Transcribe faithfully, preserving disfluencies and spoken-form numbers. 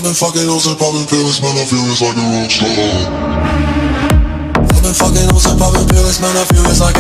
been fucking hoes and popping pills, man, I feel it's like a rock star. I've been fucking hoes and popping pills, man, I feel it's like